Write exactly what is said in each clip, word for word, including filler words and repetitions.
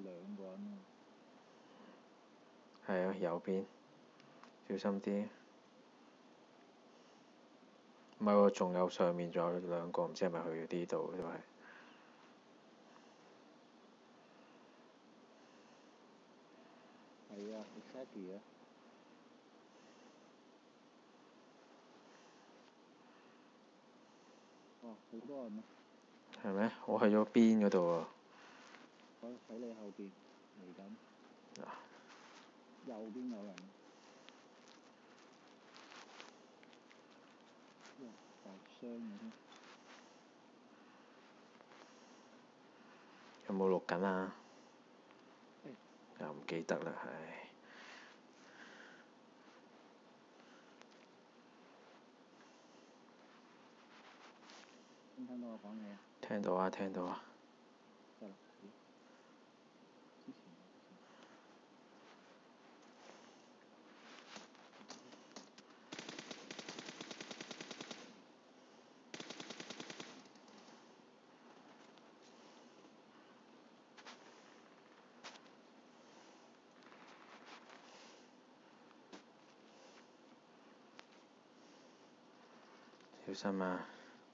兩個人啊。 係啊，右邊，小心啲。唔係喎，仲有上面仲有兩個，唔知係咪去呢度都係。 係啊 ，exactly 啊。哇！好多人啊！ 係咩？我去咗邊嗰度喎。 我喺你後邊嚟緊。右邊有人。哇！大傷嘅添。 有冇錄緊啊？ 誒又唔記得啦，唉。 聽唔聽到我講嘢啊？ 聽到啊，聽到啊。 得啦。咦？之前有個先。 小心啊！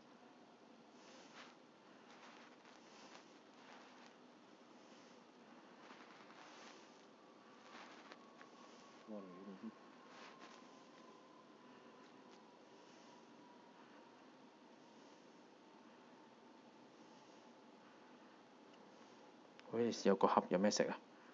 過嚟呢度先。 好似有個盒，有咩食啊？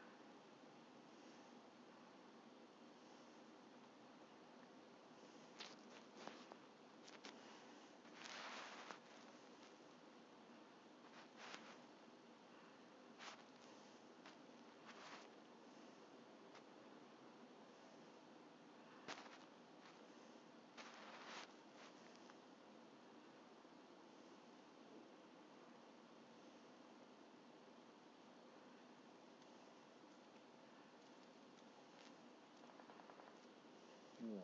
哇！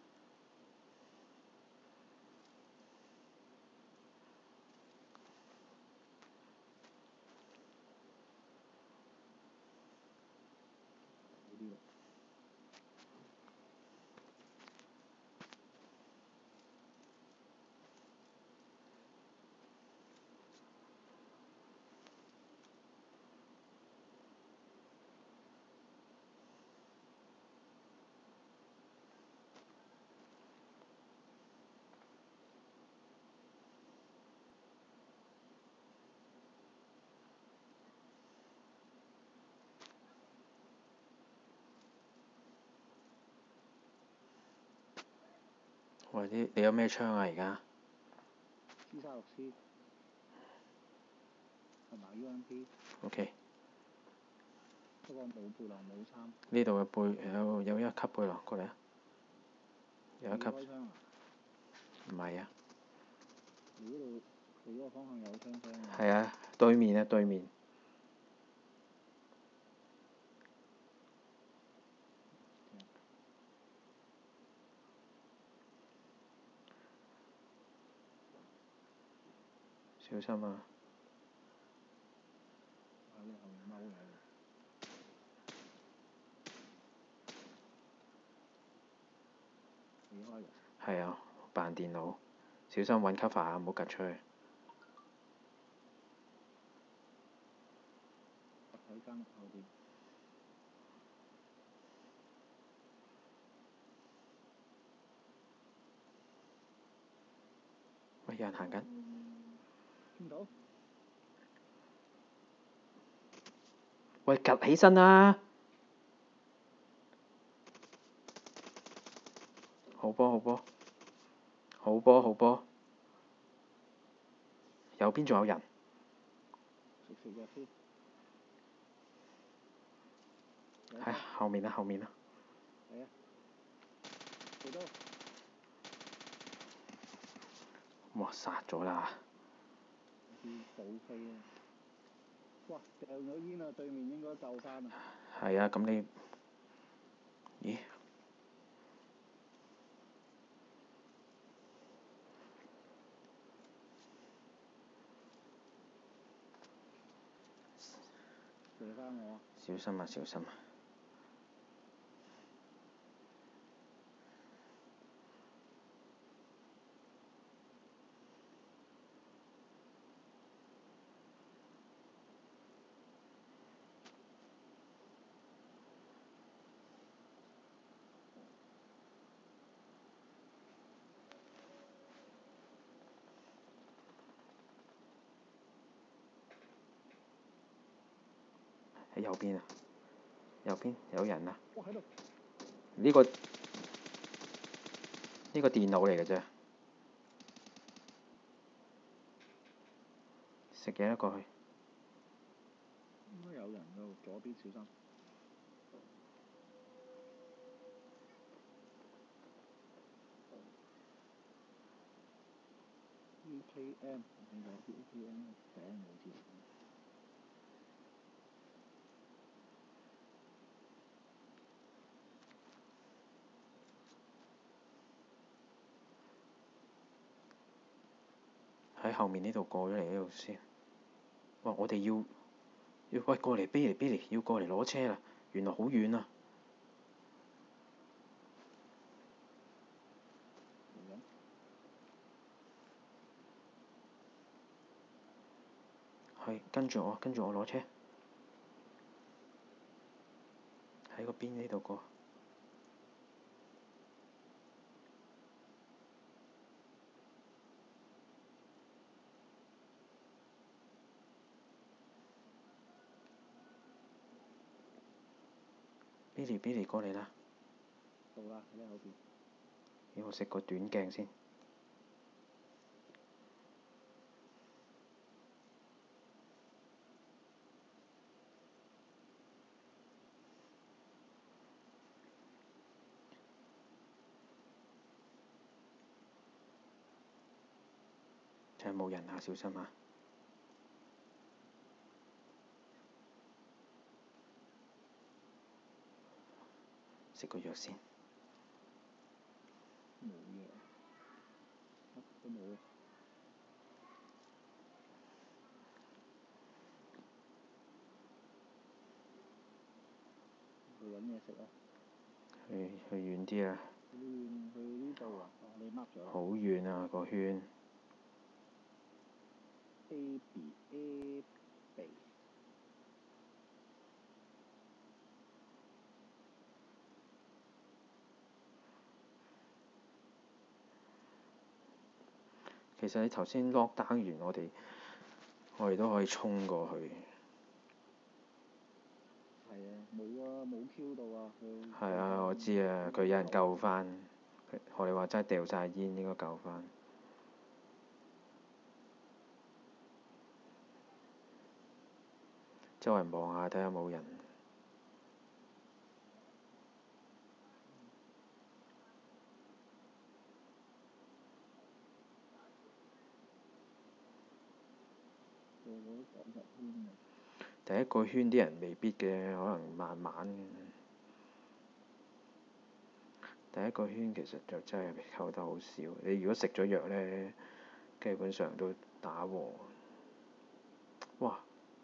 好啲啦。 喂，啲你有咩槍啊？而家 C 三六 C 同埋 U M P。 OK。 不過冇背囊冇衫。 呢度嘅背有有一級背囊，過嚟啊！有一級。 你開槍啊？ 唔係啊。 你嗰度，你嗰個方向有槍聲喎。 係啊，對面啊，對面。小心啊！ 喺你後面踎嘢喎。你開㗎？ 係啊，扮電腦，小心揾 cover 啊，唔好趌出去。 我喺間屋後邊。 喂，有人行緊。 見到？ 喂，趌起身啦！好波好波，好波好波。右邊仲有人。 食食藥先。 喺後面啊，後面啊。 係啊。幾多？ 哇！殺咗啦！ 啲倒飛啊！哇！掉咗煙啊！對面應該救翻啊！ 係啊，咁你，咦？ 射翻我啊！ 小心啊！小心啊！喺右邊啊！右邊有人啊！ 哇喺度！ 呢個呢個電腦嚟嘅啫，食嘢啦過去。 應該有人㗎，左邊小心。E K M 你攞啲 E K M 頂冇字。 喺後面呢度過咗嚟呢度先。哇！我哋要要喂過嚟，Billy Billy要過嚟攞車啦！原來好遠啊！係跟住我，跟住我攞車。喺個邊呢度過。Billy Billy 過嚟啦！ 到啦，喺你後邊。 要我食個短鏡先。睇下冇人啊，小心啊！食個藥先。 冇藥，乜都冇啊！去揾嘢食啊！ 去去遠啲啊！ 去去呢度啊！哦，你 mark 咗啦。 好遠啊個圈。 A B A B。 其實你頭先 lock down 完，我哋我哋都可以衝過去。 係啊，冇啊，冇 Q 到啊，佢。 係啊，我知啊，佢有人救翻。學你話齋掉晒煙，應該救翻。周圍望下睇下冇人。 個個都講入圈啊！ 第一個圈啲人未必嘅，可能慢慢。第一個圈其實就真係扣得好少。你如果食咗藥呢，基本上都打和。哇！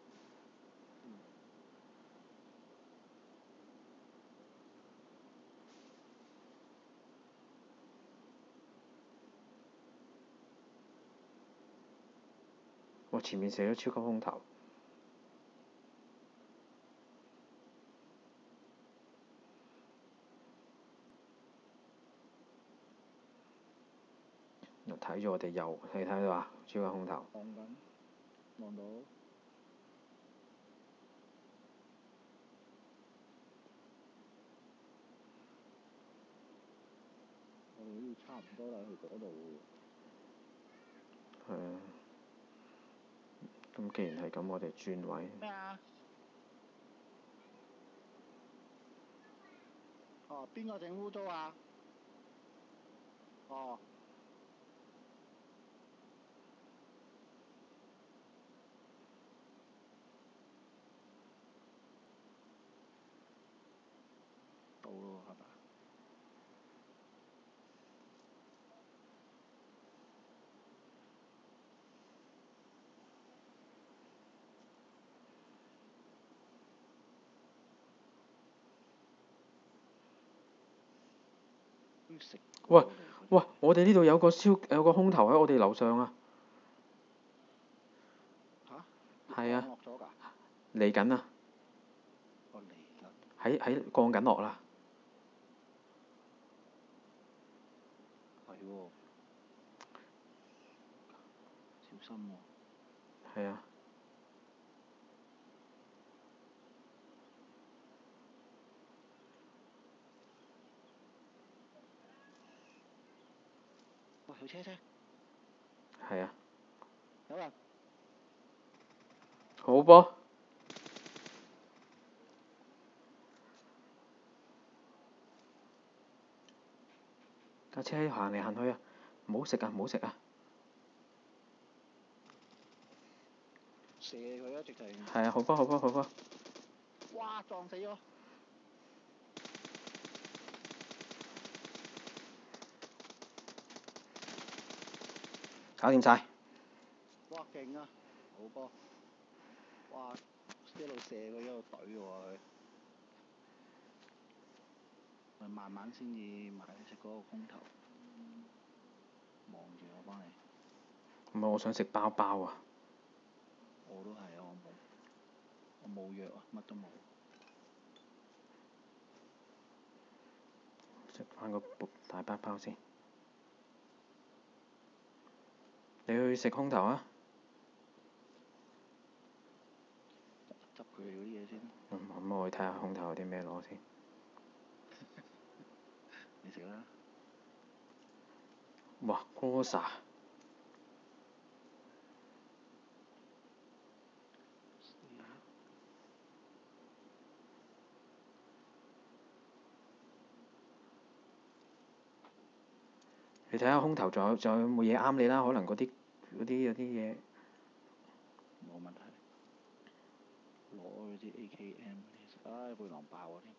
哇！前面射咗超級空投。又睇住我哋右，你睇到啊？超級空投。 望緊，望到。我哋好似差唔多啦，去嗰度喎。 係啊。咁既然係咁，我哋轉位。 咩啊？哦，邊個整污糟啊？哦。到咯，係嘛？ 食喂過嚟嗰啲喂，我哋呢度有個燒有個空投喺我哋樓上啊！ 嚇， 係啊， 降落咗㗎？ 嚟緊啊！ 我嚟緊， 喺喺降緊落啦！ 係喎，小心喎！ 係啊， 喂，有車車， 係啊， 有人， 好噃！架車行嚟行去啊！唔好食啊！唔好食啊！ 射佢啊！直情， 係啊，好噃好噃好噃！ 哇！撞死咗！ 搞掂晒！ 哇！勁啊！好波！哇！一路射佢一路懟喎佢，咪慢慢先至埋去食嗰個空頭，望住我幫你。 唔係，我想食包包啊！ 我都係啊！我冇，我冇藥啊，乜都冇。 食翻個大包包先。你去食空頭啊？ 執佢哋嗰啲嘢先。 咁、嗯、我去睇下空頭有啲咩攞先。 你食啦。 哇 Groza 你睇下空頭仲有仲有冇嘢啱你啦？可能嗰啲嗰啲有啲嘢。 冇問題。攞嗰啲 A K M，唉背囊爆啊添。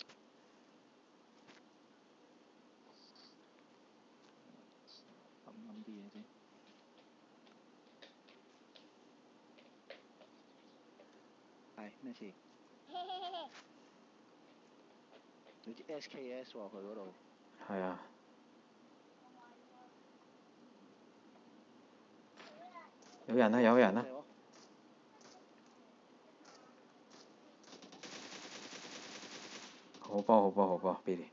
諗諗啲嘢先。係咩事？有啲 S K S 喎佢嗰度。 係啊。有人啊！有人啊！好波好波好波 ，Billy。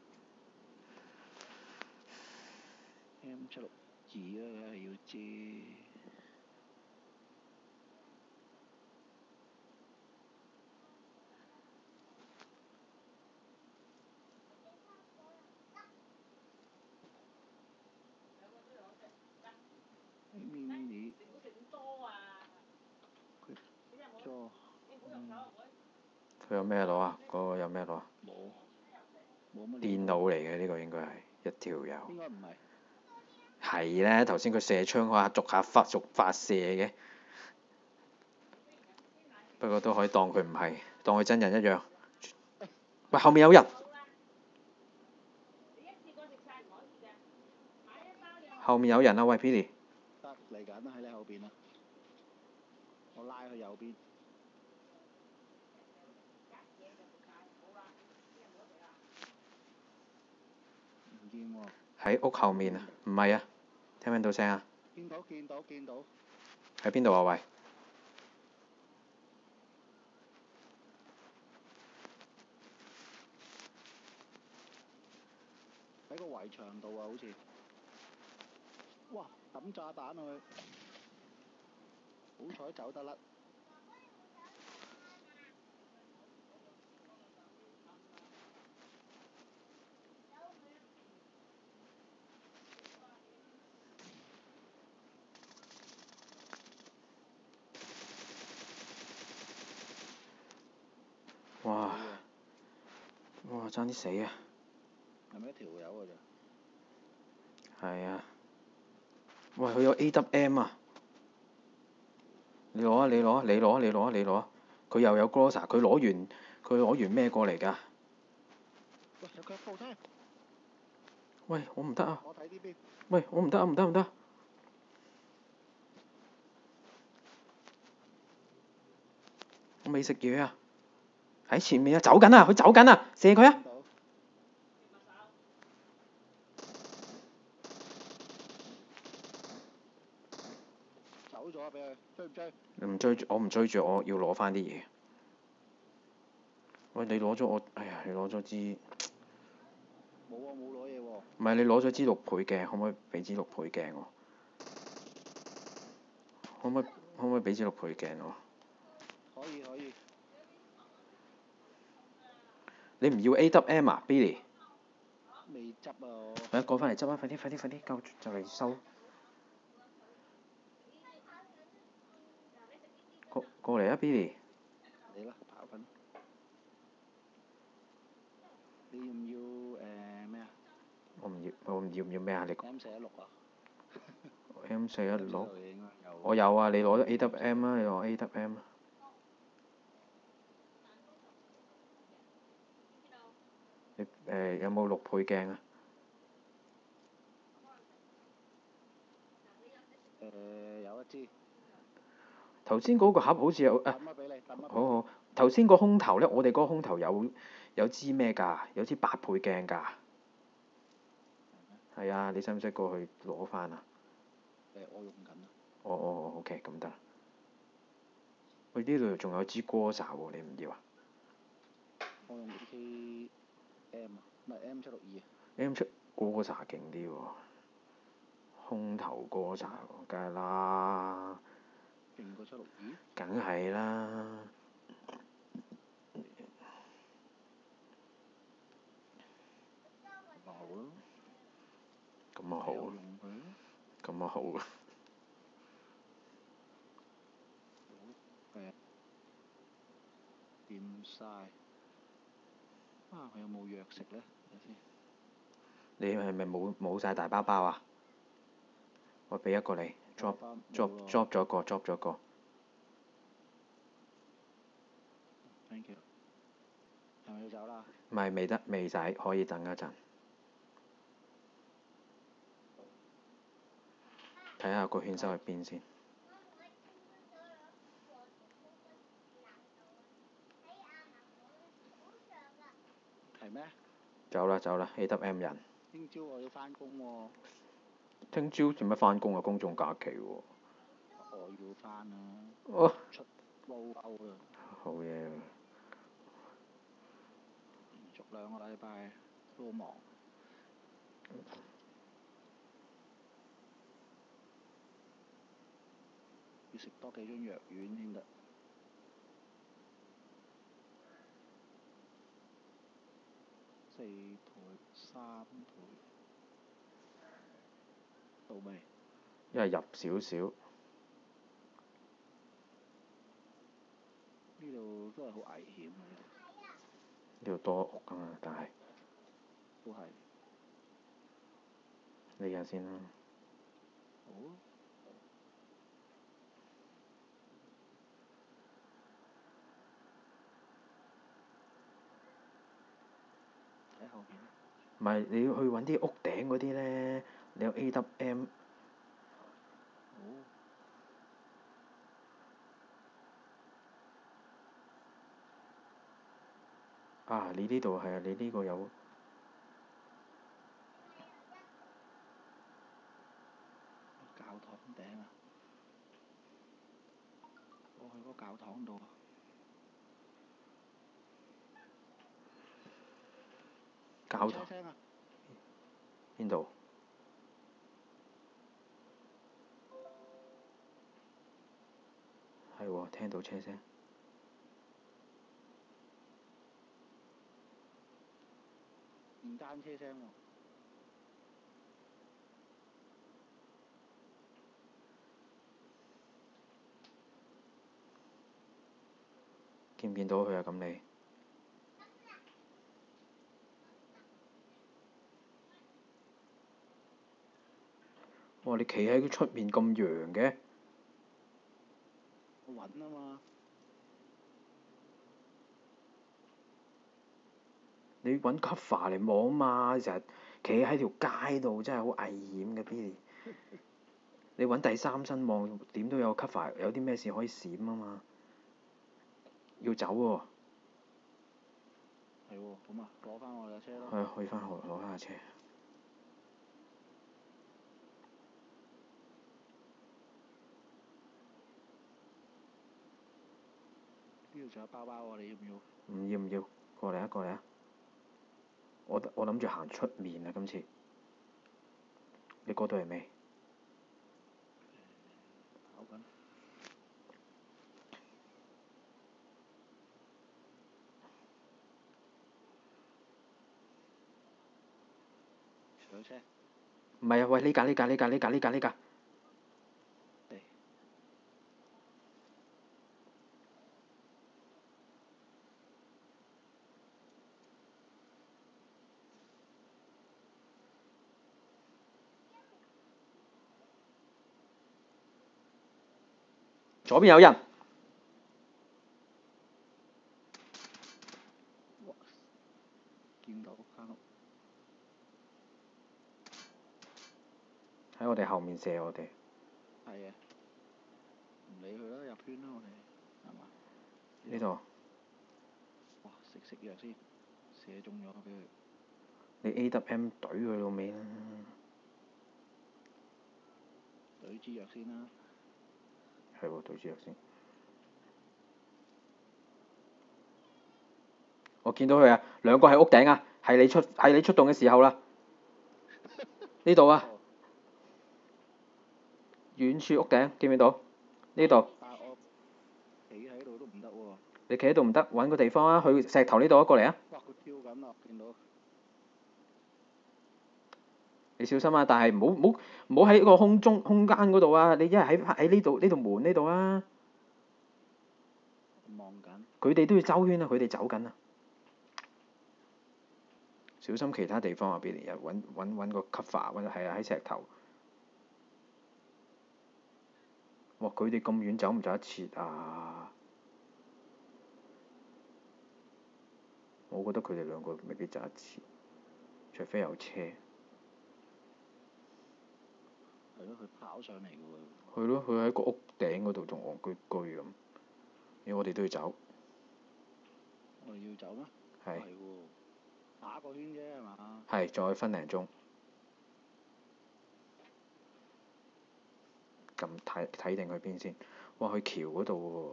M 七六二啊，梗係要知。mini。 佢有咩攞啊？嗰、嗰個有咩攞啊？ 冇。冇乜。 電腦嚟嘅呢個應該係一條友。 應該唔係。 係咧，頭先佢射槍嗰下逐下發逐發射嘅，不過都可以當佢唔係，當佢真人一樣。喂，後面有人。後面有人啊！喂 ，Billy。 得嚟緊啦，喺你後邊啦。我拉去右邊。唔見喎。 喺屋後面啊？唔係啊？聽唔聽到聲啊？ 見到見到見到。 喺邊度啊？喂！ 喺個圍牆度啊，好似。哇！抌炸彈去。好彩走得甩。 哇！哇！爭啲死啊！ 係咪一條友㗎咋？ 係啊！喂，佢有 A W M 啊！你攞啊！你攞啊！你攞啊！你攞啊！你攞啊！佢又有 Groza，佢攞完佢攞完咩過嚟㗎？ 喂，有腳步聽。 喂，我唔得啊！ 我睇呢邊。 喂，我唔得啊！唔得唔得！我未食嘢啊！喺前面啊，走緊啊！佢走緊啊！射佢啊！ 走咗啊！俾佢追唔追？ 唔追，我唔追住，我要攞翻啲嘢。喂，你攞咗我，哎呀，你攞咗支， 冇啊，冇攞嘢喎。 唔係你攞咗支六倍鏡，可唔可以俾支六倍鏡我？可唔可以可唔可以俾支六倍鏡我？ 可以可以。 你唔要 A W M 啊 ，Billy？ 未執啊我。 快啲過翻嚟執啊！快啲快啲快啲，夠就嚟收。過過嚟啊，Billy！ 嚟啦，跑緊。你要唔要誒咩啊我唔要，我唔要唔要咩啊？你 ？M 四一六啊 ？M 四一六。 應該有。 我有啊，你攞咗 A W M 啊？你攞 A W M 啊？你誒、呃、有冇六倍鏡啊？ 誒、呃、有一支。 頭先嗰個盒好似有啊， 抌啊俾你，抌啊。 好好。頭先個空頭咧，我哋嗰個空頭有有支咩㗎？有支八倍鏡㗎。係啊，你使唔使過去攞翻啊？ 誒，我用緊啊。 哦哦哦，OK，咁得。喂，呢度仲有支歌手喎，你唔要啊？ 我用 A K M 啊，唔係 M 七六二啊。 M 出歌手勁啲喎，空頭歌手，梗係啦。 勁過七六二？ 梗係啦。 咪好咯。 咁啊好啊。 用佢咯。 咁啊好啊。 誒，掂晒。啊！佢有冇藥食咧？睇先。 你係咪冇冇曬大包包啊？我俾一個你，drop drop drop 咗個 drop 咗個。 Thank you。係咪要走啦？ 唔係未得未使，可以等一陣。睇下個圈收喺邊先。 係咩？ 走啦走啦 ，A W M 人。 聽朝我要翻工喎。 聽朝做乜翻工啊？公眾假期喎。 我要翻啊！ 哦。 出撈歐啦！ 好嘢喎。 連續兩個禮拜都好忙。要食多幾樽藥丸先得。四倍、三倍，到未？ 因為入少少。 呢度都係好危險啊！ 呢度多屋㗎嘛，但係。 都係。 呢下先啦。 好啊。喺後邊。 唔係你要去揾啲屋頂嗰啲咧，你有 A W M。 好。 啊！你呢度係啊，你呢個有。 教堂頂啊！我去嗰個教堂度。 教堂。 車聲啊！ 邊度？係喎，聽到車聲。 電單車聲喎。 見唔見到佢啊？咁你？哇！你企喺佢出面咁揚嘅？ 我揾啊嘛。 你揾 cover 嚟望啊嘛！成日企喺條街度真係好危險嘅 Billy。你揾第三身望，點都有 cover，有啲咩事可以閃啊嘛。要走喎。 係喎，咁啊，攞翻我架車咯。 係啊，去翻學攞翻架車。 度仲有包包喎，你要唔要？ 唔要唔要，過嚟啊過嚟啊！我我諗住行出面啊，今次。你嗰度係咩？ 跑緊。上車。 唔係啊，喂！呢架呢架呢架呢架呢架呢架。 嚟。 左邊有人。 哇！見到間屋。 喺我哋後面射我哋。 係啊。唔理佢啦，入圈啦我哋，係嘛？ 呢度。 哇！食食藥先，射中咗俾佢。 你 A W M 懟佢老味啦！ 懟支藥先啦。 係喎，懟支藥先。我見到佢啊，兩個喺屋頂啊，係你出係你出動嘅時候啦。呢度啊。遠處屋頂，見唔見到？呢度。 但係我企喺度都唔得喎。 你企喺度唔得，揾個地方啊，去石頭呢度啊，過嚟啊！ 哇！佢跳緊啊，見到。 你小心啊！但係唔好唔好唔好喺個空中空間嗰度啊！你一係喺喺呢度呢度門呢度啊！ 望緊。 佢哋都要周圈啊！佢哋走緊啊！小心其他地方啊！Billy 啊，揾揾揾個 cover，揾係啊喺石頭。哇！佢哋咁遠走唔走得切啊？我覺得佢哋兩個未必走得切，除非有車。 係咯，佢跑上嚟嘅喎。 係咯，佢喺個屋頂嗰度仲戇居居咁。咦！我哋都要走。 我哋要走咩？ 係。 係喎。打個圈啫係嘛？ 係，再分零鐘。咁睇睇定去邊先？哇！去橋嗰度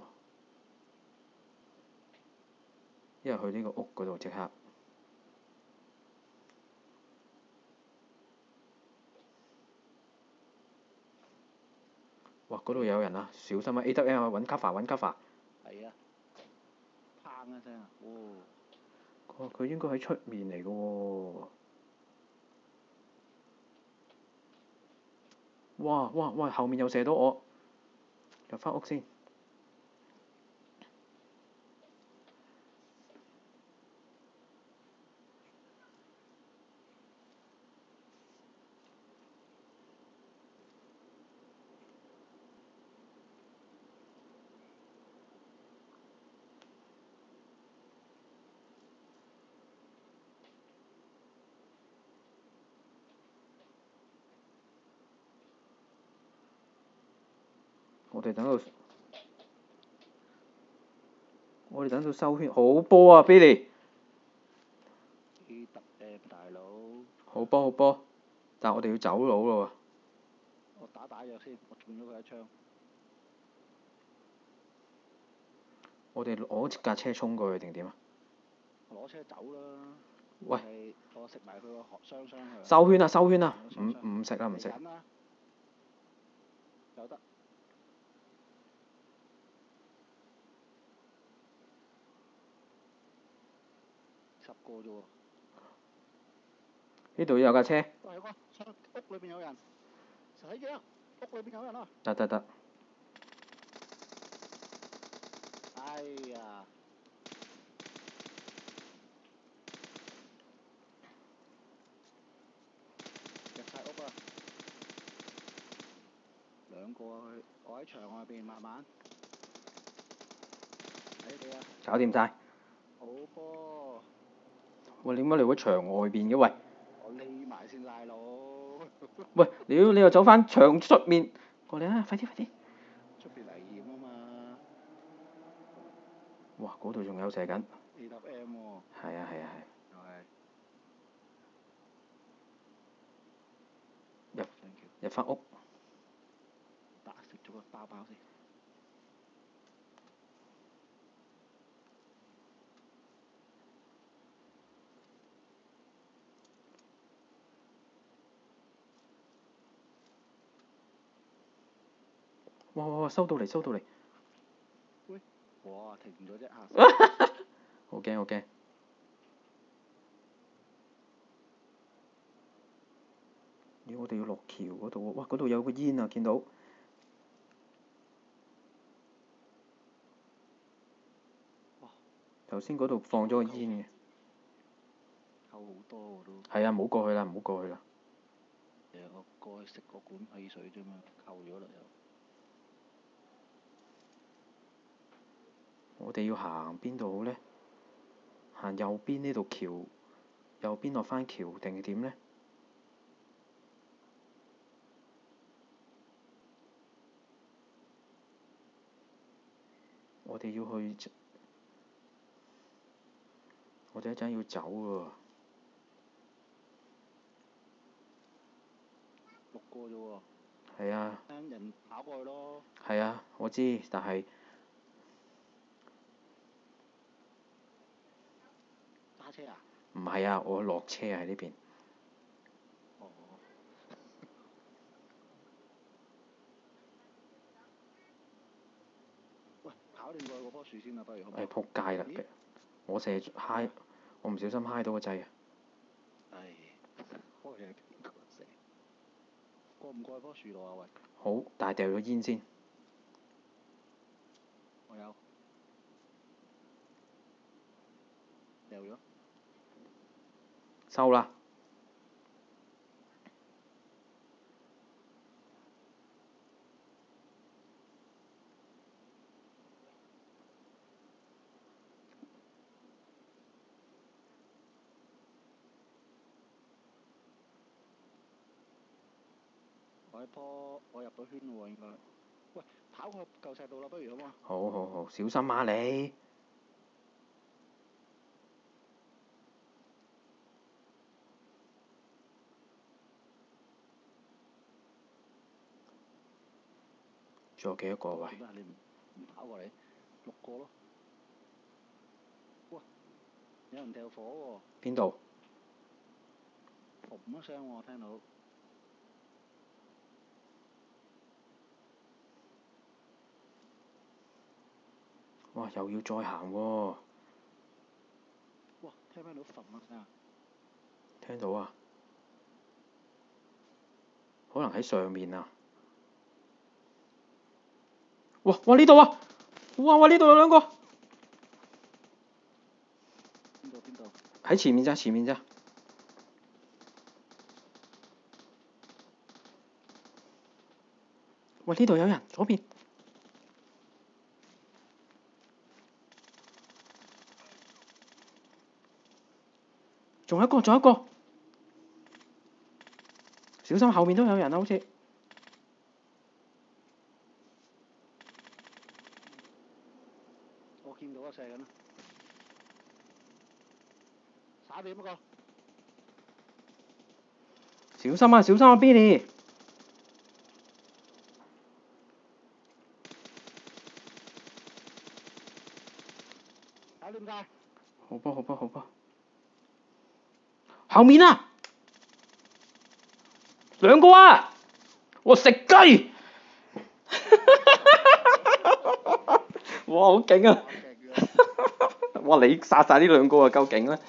喎。一係去呢個屋嗰度即刻。哇！嗰度有人啊，小心啊 ！A W M 啊，揾 cover 揾 cover。 係啊。砰一聲啊！哦。 哦，佢應該喺出面嚟嘅喎。哇哇哇！後面又射到我。入返屋先。我哋等到，我哋等到收圈，好波啊 Billy！ A W M 大佬。 好波好波，但係我哋要走佬咯喎。 我打打藥先，我中咗佢一槍。 我哋攞架車衝過去定點啊？ 攞車走啦。 喂。 我食埋佢個雙雙佢。 收圈啊收圈啊！唔唔食啦唔食。 有得。十個啫喎。 呢度有架車。 喂，有個屋裏邊有人，睇住啊！屋裏邊有人啊！ 得得得。 哎呀！入晒屋啊！兩個啊佢，我喺牆外邊慢慢。睇你啊！ 搞掂晒。 好波。 喂，點解你會喺牆外邊嘅？喂！ 我匿埋先大佬。 喂，屌你又走返牆出面，過嚟啊！快啲快啲！ 出邊危險啊嘛！ 哇！嗰度仲有射緊。 A W M 喎。 係啊係啊係。 又係。 入入返屋。 打食咗個包包先。 哇哇哇！收到嚟收到嚟！ 喂！哇！停咗啫嚇！ 好驚好驚！咦！我哋要落橋嗰度喎，哇！嗰度有個煙啊，見到。 哇！ 頭先嗰度放咗個煙嘅。 扣好多喎都。 係啊，唔好過去啦，唔好過去啦。 誒，我過去食個罐汽水啫嘛，扣咗啦又。 我哋要行邊度好呢？行右邊呢度橋，右邊落返橋定係點呢？我哋要去，我哋一陣要走喎。 六個啫喎。 係啊。 啱人跑過去咯。 係啊，我知，但係揸車啊？ 唔係啊，我落車啊喺呢邊。 哦。喂，跑掂過去嗰棵樹先啦，不如好唔好？ 誒仆街啦！我成日揩，我唔小心揩到個掣啊！ 唉，開係邊個寫？過唔過去棵樹度啊？喂！ 好，但係掉咗煙先。 我有。掉咗。 收啦！ 我喺坡，我入到圈喎應該。喂，跑過舊石度啦，不如好嘛？ 好好好，小心啊你！仲有幾多個喂？ 做咩你唔唔跑過嚟？六個咯。哇！有人掉火喎。 邊度？ 砰一聲喎，聽到。 哇！又要再行喎。 哇！聽唔聽到砰一聲啊？ 聽到啊。可能喺上面啊。哇！哇呢度啊！哇哇呢度有兩個。 邊度邊度？ 喺前面咋，前面咋。喂！呢度有人，左邊。仲有一個，仲有一個。小心後面都有人啊，好似。 我見到啊，射緊啦。耍點嗰個？ 小心啊！小心啊 ，Billy！ 搞掂晒。 好吧，好吧，好吧。後面啊！兩個啊！我食雞！哇！好勁啊！哇！你殺晒呢兩個啊，夠勁啦！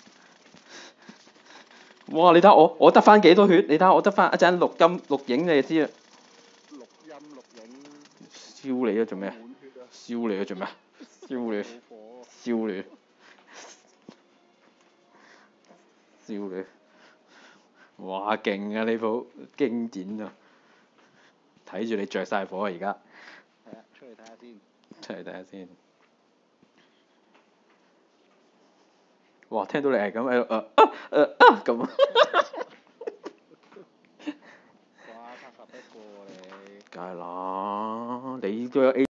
哇！你睇下我，我得翻幾多血？你睇下我得翻一陣錄音錄影，你就知啦。 錄音錄影。 燒你啊！做咩啊？ 滿血啊！ 燒你啊！做咩啊？燒你！燒你！燒你！哇！勁啊！呢鋪經典啊！睇住你着晒火啊！而家。 係啊，出嚟睇下先。 出嚟睇下先。哇！聽到你係咁喺度，誒啊誒啊咁。 哇！拍十一個喎你。 梗係啦，你都有 A。